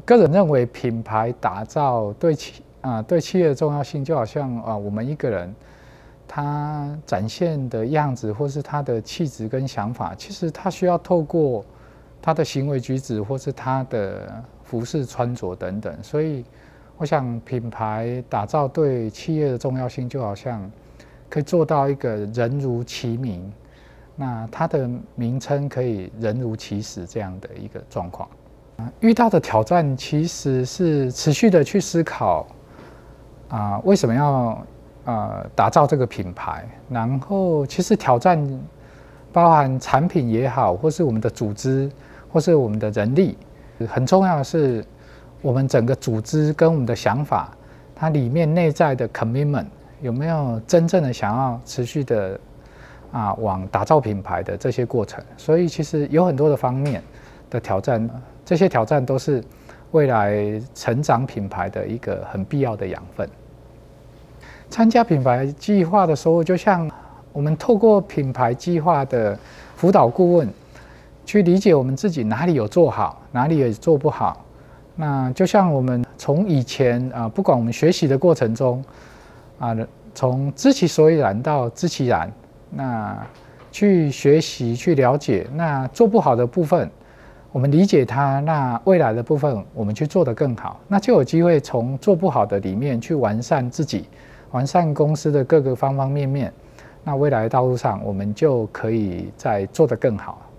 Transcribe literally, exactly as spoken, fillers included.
个人认为，品牌打造对企啊、呃、对企业的重要性，就好像啊、呃、我们一个人他展现的样子，或是他的气质跟想法，其实他需要透过他的行为举止，或是他的服饰穿着等等。所以，我想品牌打造对企业的重要性，就好像可以做到一个人如其名，那它的名称可以人如其实这样的一个状况。遇到的挑战其实是持续的去思考啊、呃，为什么要呃打造这个品牌？然后其实挑战包含产品也好，或是我们的组织，或是我们的人力。很重要的是，我们整个组织跟我们的想法，它里面内在的 commitment 有没有真正的想要持续的啊往打造品牌的这些过程？所以其实有很多的方面的挑战。这些挑战都是未来成长品牌的一个很必要的养分。参加品牌计划的时候，就像我们透过品牌计划的辅导顾问，去理解我们自己哪里有做好，哪里也做不好。那就像我们从以前啊，不管我们学习的过程中啊，从知其所以然到知其然，那去学习去了解，那做不好的部分，我们理解它，那未来的部分我们去做得更好，那就有机会从做不好的里面去完善自己，完善公司的各个方方面面。那未来的道路上，我们就可以再做得更好。